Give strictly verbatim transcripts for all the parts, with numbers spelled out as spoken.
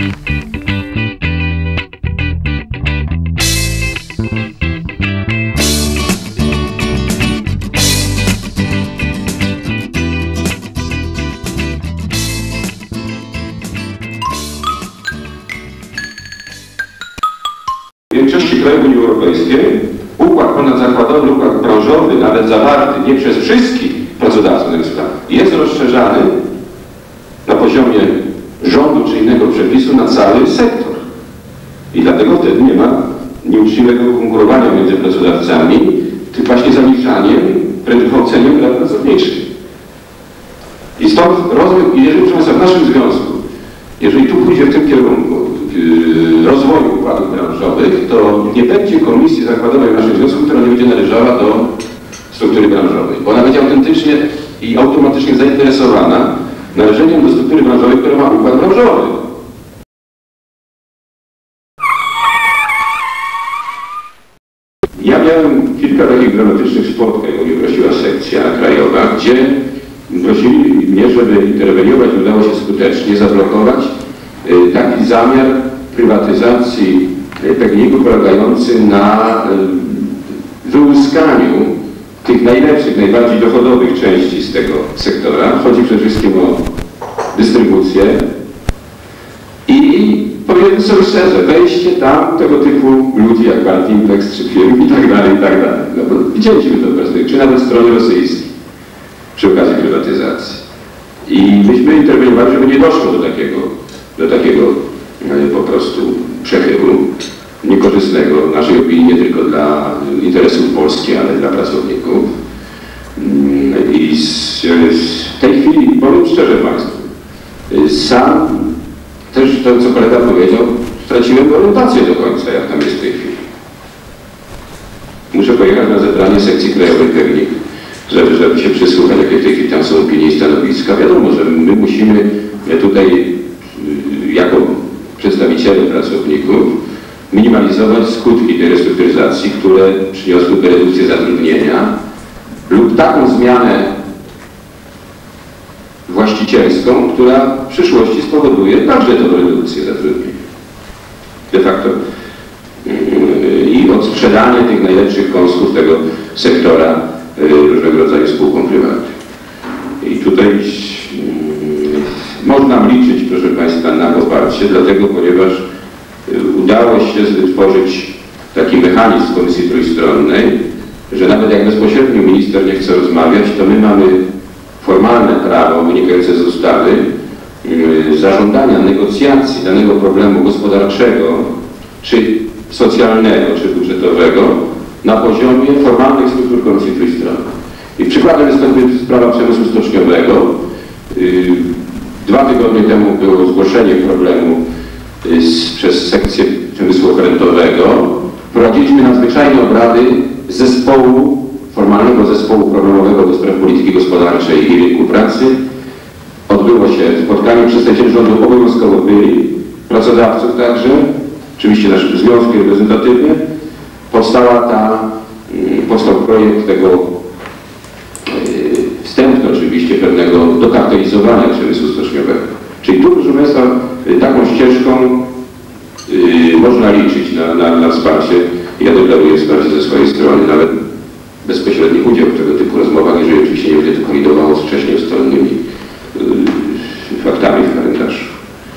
W większości krajów Unii Europejskiej układ ponadzakładowy, układ branżowy, nawet zawarty nie przez wszystkich pracodawców, jest rozszerzany na poziomie rządu czy innego przepisu na cały sektor. I dlatego wtedy nie ma nieuczciwego konkurowania między pracodawcami, tym właśnie zaliczaniem, prędkoceniem dla pracowniczych. I stąd rozwój, jeżeli proszę Państwa, w naszym związku, jeżeli tu pójdzie w tym kierunku yy, rozwoju układów branżowych, to nie będzie komisji zakładowej w naszym związku, która nie będzie należała do struktury branżowej, bo ona będzie autentycznie i automatycznie zainteresowana należeniem do struktury branżowej, która ma układ branżowy. Ja miałem kilka takich dramatycznych spotkań, bo mnie prosiła sekcja krajowa, gdzie prosili mnie, żeby interweniować, udało się skutecznie zablokować y, taki zamiar prywatyzacji techniku polegający na y, wyłuskaniu tych najlepszych, najbardziej dochodowych części z tego sektora. Chodzi przede wszystkim o dystrybucję i powiedzmy sobie szczerze, wejście tam tego typu ludzi jak Baltimpex czy firm i tak dalej, i tak dalej. No bo widzieliśmy to perspektywy, czy nawet strony rosyjskiej przy okazji prywatyzacji. I myśmy interweniowali, żeby nie doszło do takiego, do takiego po prostu przechyłu niekorzystnego w naszej opinii nie tylko dla interesów Polski, ale dla pracowników. I w tej chwili, powiem szczerze Państwu, sam też to, co kolega powiedział, straciłem orientację do końca, jak tam jest w tej chwili. Muszę pojechać na zebranie sekcji krajowej technik, żeby, żeby się przysłuchać, jakie w tej chwili tam są opinie i stanowiska. Wiadomo, że my musimy tutaj jako przedstawiciele pracowników minimalizować skutki tej restrukturyzacji, które przyniosłyby redukcję zatrudnienia lub taką zmianę właścicielską, która w przyszłości spowoduje także tą redukcję zatrudnienia. De facto i odsprzedanie tych najlepszych kąsków tego sektora różnego rodzaju spółkom prywatnym. I tutaj można liczyć, proszę Państwa, na poparcie, dlatego ponieważ udało się stworzyć taki mechanizm w Komisji Trójstronnej, że nawet jak bezpośrednio minister nie chce rozmawiać, to my mamy formalne prawo wynikające z ustawy yy, zażądania negocjacji danego problemu gospodarczego, czy socjalnego, czy budżetowego na poziomie formalnych struktur Komisji Trójstronnej. I przykładem jest to sprawa przemysłu stoczniowego. Yy, dwa tygodnie temu było zgłoszenie problemu yy, z, przez sekcję przemysłu okrętowego. Prowadziliśmy nadzwyczajne obrady zespołu, formalnego zespołu problemowego do spraw polityki gospodarczej i rynku pracy. Odbyło się spotkanie, przedstawicieli rządu obowiązkowo byli, pracodawców także, oczywiście nasz związki reprezentatywne. Powstała ta, powstał projekt tego wstępny oczywiście pewnego dokartelizowania przemysłu stoczniowego. Czyli tu, proszę Państwa, taką ścieżką yy, można liczyć na, na, na wsparcie. Ja deklaruję wsparcie ze swojej strony, nawet bezpośredni udział w tego typu rozmowach, jeżeli oczywiście nie będzie to kolidowało z wcześniej ustalonymi yy, faktami w kalendarzu.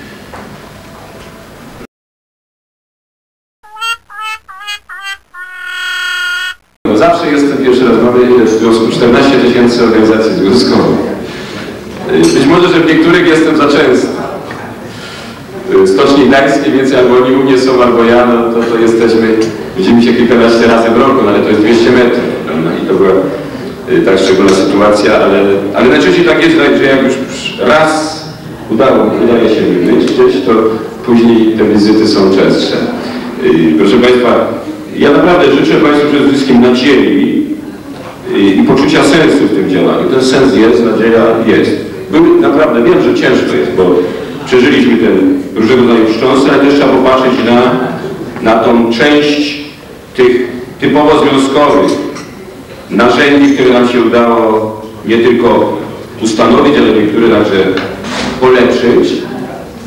No zawsze jestem pierwszy raz, mamy w związku czternaście tysięcy organizacji związkowych. Yy, być może, że w niektórych jestem za często. Stoczni Gdańskie, więc albo oni u mnie są, albo ja, no to, to jesteśmy, widzimy się kilkanaście razy w roku, no ale to jest dwieście metrów, prawda? I to była y, tak szczególna sytuacja, ale, ale najczęściej tak jest, że jak już raz udało, udaje się być gdzieś, to później te wizyty są częstsze. Y, proszę Państwa, ja naprawdę życzę Państwu przede wszystkim nadziei y, i poczucia sensu w tym działaniu. Ten sens jest, nadzieja jest. Był, naprawdę wiem, że ciężko jest, bo przeżyliśmy ten różnego rodzaju wstrząs, ale też trzeba popatrzeć na, na tą część tych typowo związkowych narzędzi, które nam się udało nie tylko ustanowić, ale niektóre także polepszyć.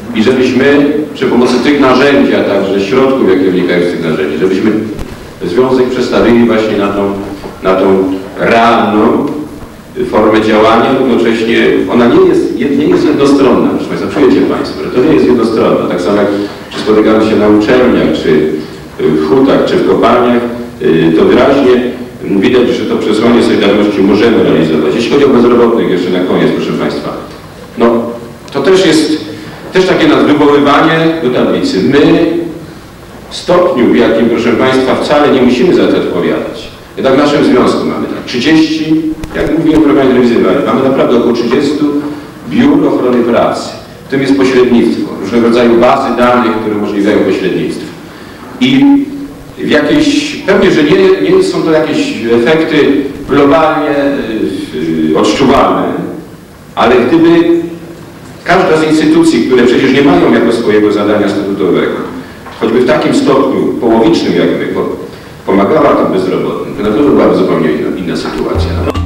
i żebyśmy przy pomocy tych narzędzi, a także środków, jakie wynikają z tych narzędzi, żebyśmy związek przestawili właśnie na tą, na tą realną formę działania, równocześnie ona nie jest, nie jest jednostronna, proszę Państwa, czujecie Państwo, że to nie jest jednostronna, tak samo jak czy spotykamy się na uczelniach, czy w hutach, czy w kopalniach, to wyraźnie widać, że to przesłanie Solidarności możemy realizować. Jeśli chodzi o bezrobotnych, jeszcze na koniec, proszę Państwa, no to też jest też takie nas wywoływanie do tablicy. My w stopniu, w jakim, proszę Państwa, wcale nie musimy za to odpowiadać. Jednak w naszym związku mamy tak trzydzieści, jak mówiłem w programie telewizywnym, mamy naprawdę około trzydziestu biur ochrony pracy. W tym jest pośrednictwo, różnego rodzaju bazy danych, które umożliwiają pośrednictwo. I w jakiejś, pewnie, że nie, nie są to jakieś efekty globalnie yy, odczuwalne, ale gdyby każda z instytucji, które przecież nie mają jako swojego zadania statutowego, choćby w takim stopniu połowicznym jak my, pomagała tym bezrobotnym, to na pewno byłaby zupełnie inna, inna sytuacja.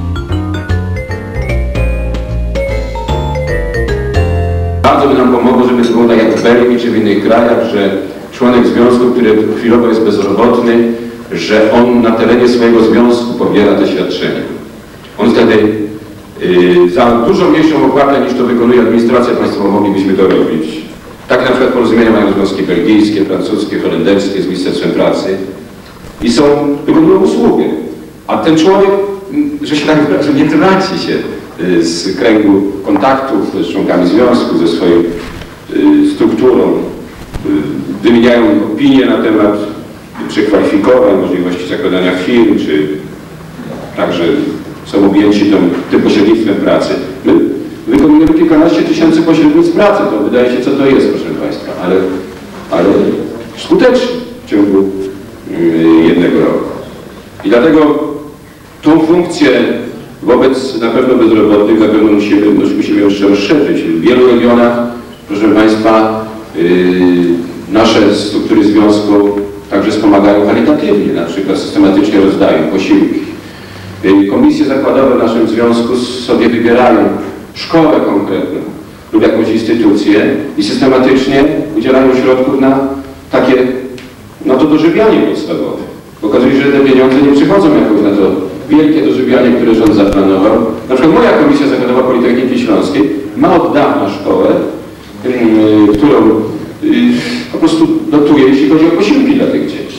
Bardzo by nam pomogło, żeby to było tak jak w Belgii czy w innych krajach, że członek związku, który chwilowo jest bezrobotny, że on na terenie swojego związku pobiera te świadczenia. On wtedy yy, za dużo mniejszą opłatę niż to wykonuje administracja państwowa moglibyśmy to robić. Tak na przykład porozumienia mają związki belgijskie, francuskie, holenderskie z Ministerstwem Pracy i są, wykonują usługę. A ten człowiek, że się tak że nie traci się yy, z kręgu kontaktów z członkami związku, ze swoją yy, strukturą, wymieniają opinie na temat przekwalifikowań, możliwości zakładania firm, czy także są objęci tym, tym pośrednictwem pracy. My wykonujemy kilkanaście tysięcy pośrednictw pracy, to wydaje się, co to jest, proszę Państwa, ale, ale skutecznie w ciągu jednego roku. I dlatego tą funkcję wobec na pewno bezrobotnych na pewno musimy, musimy jeszcze rozszerzyć. W wielu regionach, proszę Państwa, Yy, nasze struktury związku także wspomagają charytatywnie, na przykład systematycznie rozdają posiłki. Yy, komisje zakładowe w naszym związku sobie wybierają szkołę konkretną lub jakąś instytucję i systematycznie udzielają środków na takie, no to dożywianie podstawowe. Okazuje się, że te pieniądze nie przychodzą jakoś na to wielkie dożywianie, które rząd zaplanował. Na przykład moja Komisja Zakładowa Politechniki Śląskiej ma od dawna szkołę, Yy, którą yy, po prostu dotuje, jeśli chodzi o posiłki dla tych dzieci.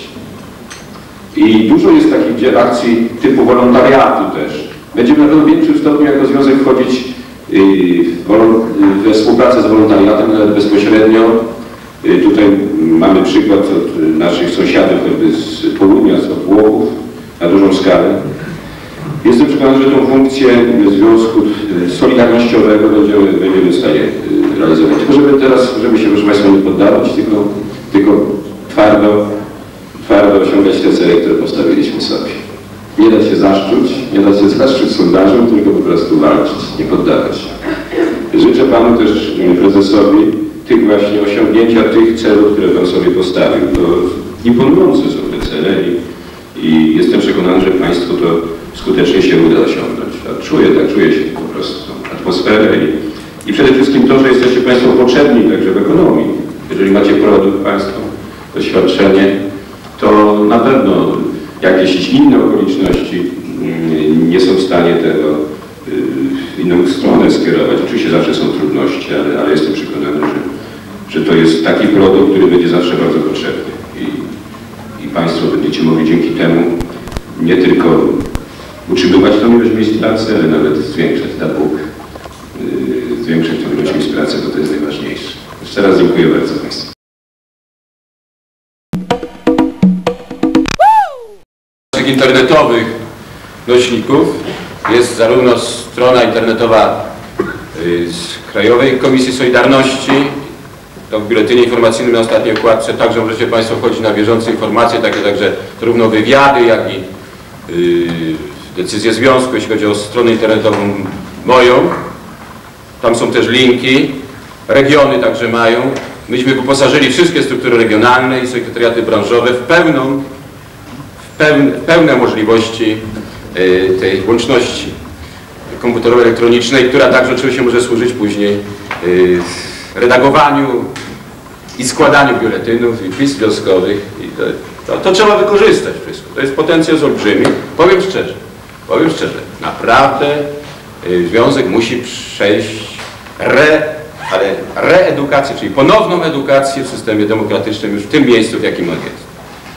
I dużo jest takich akcji typu wolontariatu też. Będziemy na pewno w większym stopniu jako związek wchodzić yy, we współpracę z wolontariatem, nawet bezpośrednio. Yy, tutaj mamy przykład od naszych sąsiadów, choćby z południa, z Włochów, na dużą skalę. Jestem przekonany, że tą funkcję związku solidarnościowego będziemy, będziemy w stanie realizować. Tylko żeby teraz, żeby się, proszę Państwa, nie poddawać, tylko, tylko twardo, twardo osiągać te cele, które postawiliśmy sobie. Nie dać się zaszczuć, nie dać się zaszczuć sondażom, tylko po prostu walczyć, nie poddawać się. Życzę Panu też, prezesowi, tych właśnie osiągnięcia tych celów, które Pan sobie postawił. To imponujące są te cele i, i jestem przekonany, że Państwu to skutecznie się uda osiągnąć. Tak czuję, tak czuję się po prostu atmosferę i, i przede wszystkim to, że jesteście Państwo potrzebni także w ekonomii. Jeżeli macie produkt Państwo, doświadczenie, to na pewno jakieś inne okoliczności nie są w stanie tego w inną stronę skierować. Oczywiście zawsze są trudności, ale, ale jestem przekonany, że, że to jest taki produkt, który będzie zawsze bardzo potrzebny. I, i Państwo będziecie mogli dzięki temu nie tylko utrzymywać tą ilość miejsc pracy, ale nawet zwiększać, da Bóg, yy, zwiększać tą ilość miejsc pracy, bo to jest najważniejsze. Jeszcze raz dziękuję bardzo Państwu. Z internetowych nośników jest zarówno strona internetowa yy, z Krajowej Komisji Solidarności, to w biuletynie informacyjnym na ostatniej okładce, także możecie Państwo wchodzić na bieżące informacje, takie także zarówno wywiady, jak i yy, decyzję związku, jeśli chodzi o stronę internetową moją. Tam są też linki. Regiony także mają. Myśmy wyposażyli wszystkie struktury regionalne i sekretariaty branżowe w pełną, w pełne, pełne możliwości y, tej łączności komputerowej, elektronicznej, która także oczywiście może służyć później y, redagowaniu i składaniu biuletynów i pism związkowych. I to, to, to trzeba wykorzystać wszystko. To jest potencjał olbrzymi. Powiem szczerze, powiem szczerze, naprawdę y, związek musi przejść re, ale reedukację, czyli ponowną edukację w systemie demokratycznym już w tym miejscu, w jakim on jest.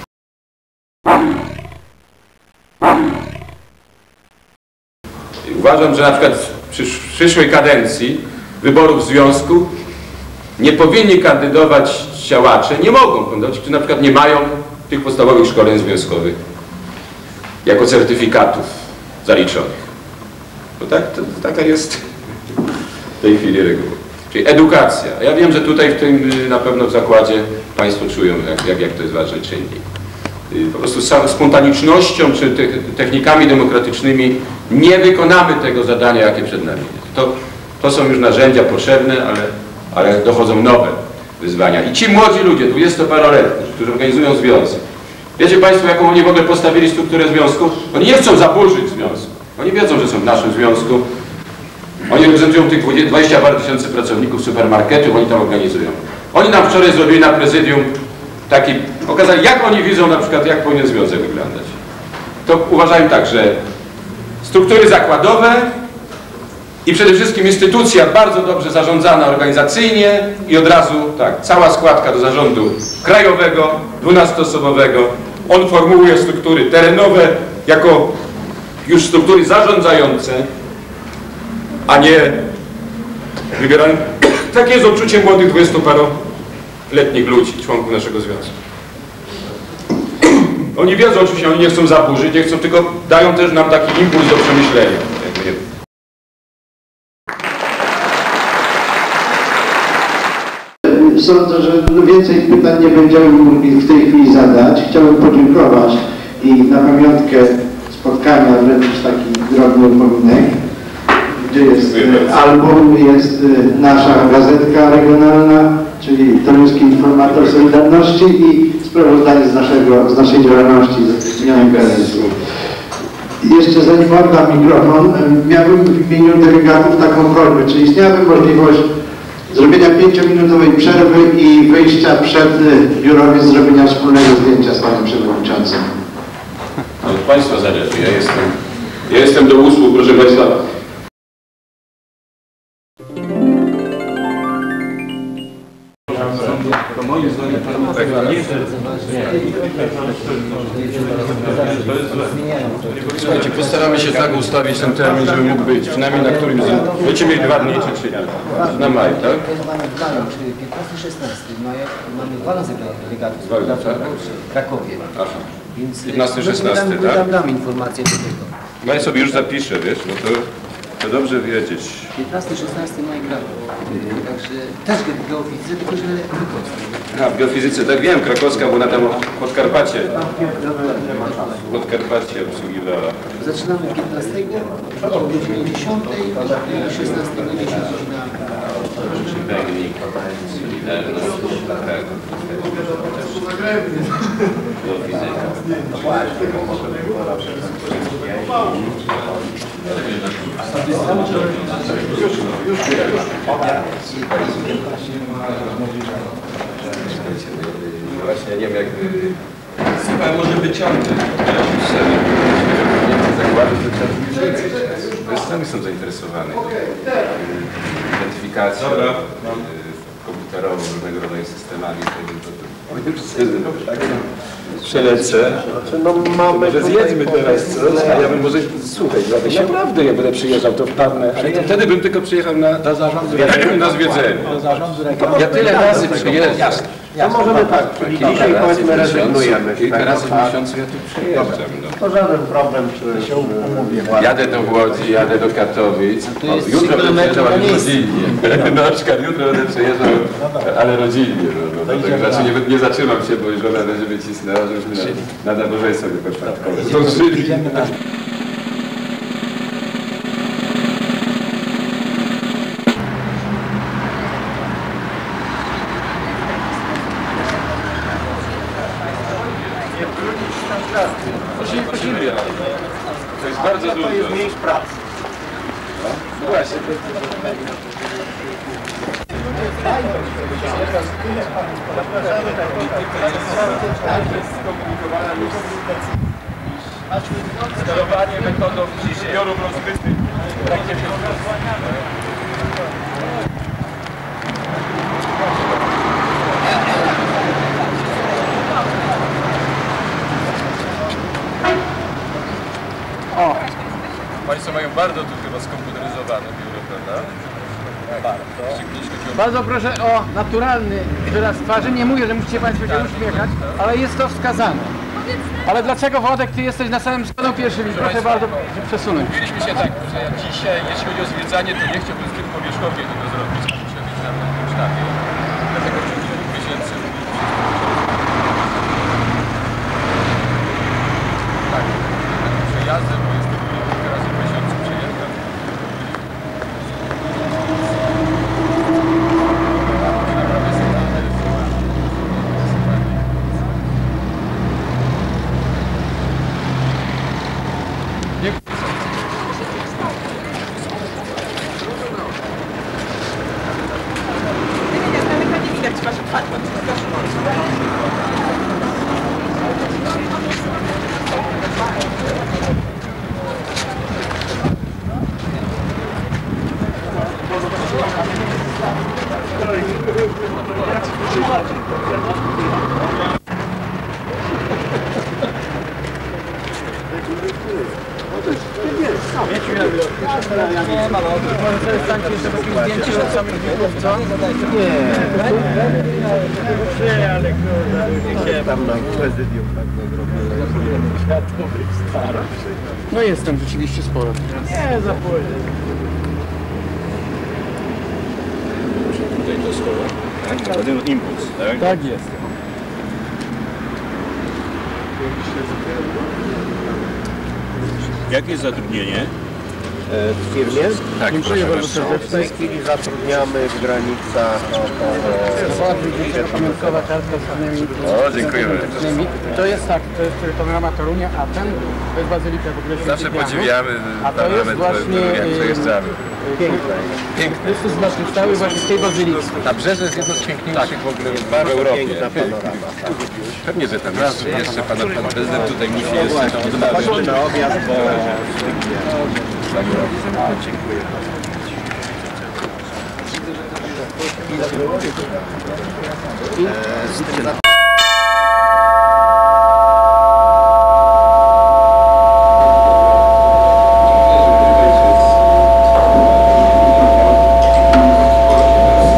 I uważam, że na przykład w przyszłej kadencji wyborów związku nie powinni kandydować działacze, nie mogą kandydować, którzy na przykład nie mają tych podstawowych szkoleń związkowych jako certyfikatów zaliczonych. No tak, to, to taka jest w tej chwili reguła. Czyli edukacja. Ja wiem, że tutaj w tym na pewno w zakładzie Państwo czują, jak, jak, jak to jest ważny czynnik. Po prostu spontanicznością czy technikami demokratycznymi nie wykonamy tego zadania, jakie przed nami jest. To, to są już narzędzia potrzebne, ale, ale dochodzą nowe wyzwania. I ci młodzi ludzie, dwudziestoparoletni, którzy organizują związek, wiecie Państwo, jaką oni w ogóle postawili strukturę związku? Oni nie chcą zaburzyć związku. Oni wiedzą, że są w naszym związku. Oni reprezentują tych dwadzieścia parę tysięcy pracowników supermarketów, oni tam organizują. Oni nam wczoraj zrobili na prezydium taki, pokazali, jak oni widzą na przykład, jak powinien związek wyglądać. To uważałem tak, że struktury zakładowe i przede wszystkim instytucja bardzo dobrze zarządzana organizacyjnie i od razu, tak, cała składka do zarządu krajowego, dwunastoosobowego. On formułuje struktury terenowe jako już struktury zarządzające, a nie wybierane. Takie jest odczucie młodych dwudziestoparoletnich ludzi, członków naszego związku. Oni wiedzą, oczywiście, oni nie chcą zaburzyć, nie chcą, tylko dają też nam taki impuls do przemyślenia. Sądzę, że więcej pytań nie będziemy mogli w tej chwili zadać. Chciałbym podziękować i na pamiątkę spotkania wręczyć taki drobny upominek, gdzie jest album, jest nasza gazetka regionalna, czyli Toruński Informator Solidarności i sprawozdanie z, naszego, z naszej działalności z dnia kadencji. Jeszcze zanim oddam mikrofon, miałbym w imieniu delegatów taką prośbę, czy istniałaby możliwość zrobienia pięciominutowej przerwy i wyjścia przed biurowiec, zrobienia wspólnego zdjęcia z panem przewodniczącym. Od Państwa zależy. Ja jestem, ja jestem do usług, proszę Państwa. To moim zdaniem słuchajcie, postaramy się tak ustawić ten termin, żeby mógł być, przynajmniej na którymś z... Będziecie mieli dwa dni czy trzy dni? Na maj, tak? Mamy walę, czyli piętnasty szesnasty maja mamy walę delegatów w Krakowie. Aha. Więc piętnasty szesnasty, tak? tak? Dam informację do tego. No ja sobie już zapiszę, wiesz, no to, to dobrze wiedzieć. piętnasty szesnasty maja Kraków. Także też geofizycy, tylko że Wykowska. A, w geofizyce, tak wiem, krakowska, bo ona tam Podkarpacie. Podkarpacie obsługiwała. Zaczynamy piętnastego o godzinie dziesiątej i szesnastego godzina. Przypewnik, Solidarność, tak. Właśnie nie wiem jak... Słuchaj, może wyciągnę. Zakłady, że trzeba sami są zainteresowani. Identyfikacją komputerową, różnego rodzaju systemami. Przelecę. No mamy Może zjedzmy teraz coś, a ja bym może... Słuchaj, ja naprawdę ja będę przyjeżdżał, to wpadnę, ale to wtedy bym tylko przyjechał na, do zarządu na zwiedzenie. do zarządu Ja tyle razy przyjeżdżam. To możemy tak, czyli dzisiaj powiedzmy rezygnujemy. Kilka razy w miesiącu ja tu przyjeżdżam. To żaden problem, czy się umówimy. Jadę do Łodzi, jadę do Katowic. O, jutro będę przyjeżdżał, ale rodzinnie. Na przykład jutro będę przyjeżdżał, ale rodzinnie. No, no, tak, znaczy nie, nie zatrzymam się, bo już żona będzie wycisnęła, żebyśmy na nabożeństwo wypoczwartkowe zdążyli. To jest bardzo dużo. To jest miejsc pracy. No właśnie. Sterowanie metodą zbiorów rozmytych w trakcie O! Państwo mają bardzo tu chyba skomputeryzowane biuro, prawda? Bardzo. Bardzo proszę o naturalny wyraz twarzy. Nie mówię, że musicie Państwo się uśmiechać, ale jest to wskazane. Ale dlaczego, Władek, Ty jesteś na samym stole pierwszym i proszę bardzo się przesunąć. Mówiliśmy się tak, że ja dzisiaj, jeśli chodzi o zwiedzanie, to nie chciałbym zbyt powierzchownie tego zrobić, muszę być na tym sztabie. Dlatego w ciągu dwóch miesięcy tak, takim przejazdem, bo jest to kilka razy w miesiącu przejeżdżam. Naprawdę są Nie ma, no. Może sobie stańcie jeszcze takie zdjęcie od samych widzów, co? Nie. Nie, ale kurde, nie tam na prezydium tak zrobione. Światowych starach. No jest tam rzeczywiście sporo. Nie, zapłynę. tutaj to słowo. Tak? To ten impuls, tak? Tak jest. Jakie jest zatrudnienie? W firmie? Tak, Dziękuję bardzo W serdecznie. tej chwili zatrudniamy w granicach około Pamiątkowa kartka z pewnymi... O, dziękujemy. To jest tak, to jest panorama Torunia, a ten to jest bazylika w ogóle Zawsze Świętych podziwiamy A to jest właśnie... jak przejeżdżamy. Piękne. Piękne. Chrystus zmartwychwstały właśnie w tej bazylice. Ta brzeże jest jedno z piękniejszych w ogóle w Europie. piękna panorama. Pewnie, że tam jeszcze, jeszcze pan, pan prezydent tutaj musi jeszcze tam oddawać. Chodźmy na obiad, bo Dziękuję. z tym za...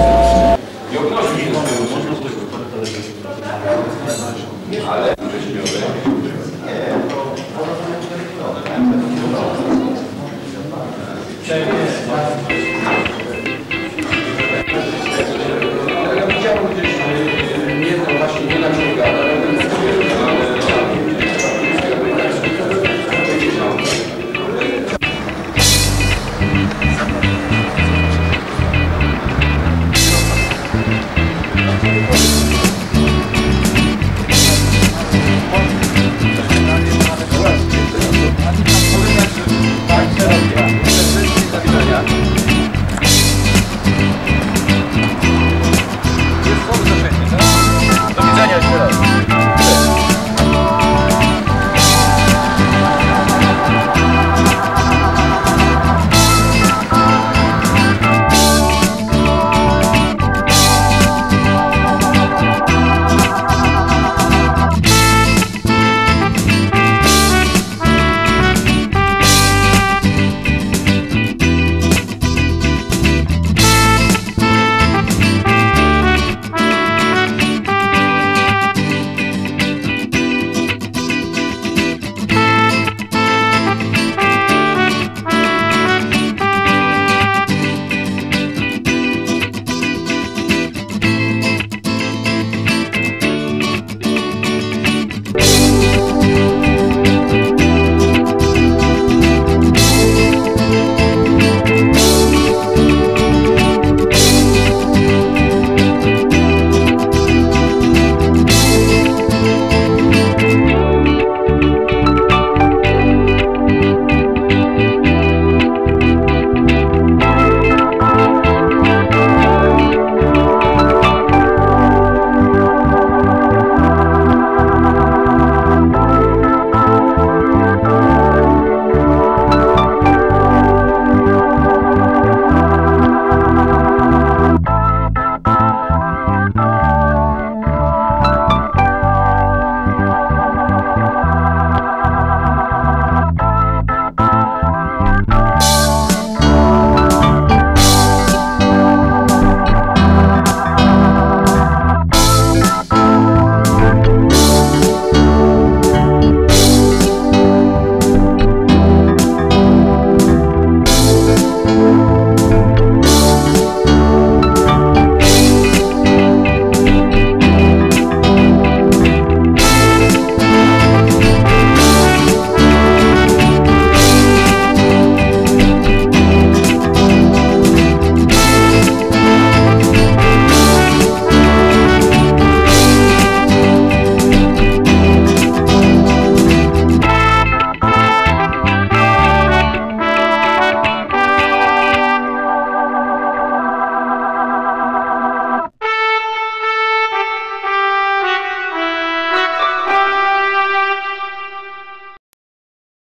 Ale wrześniowe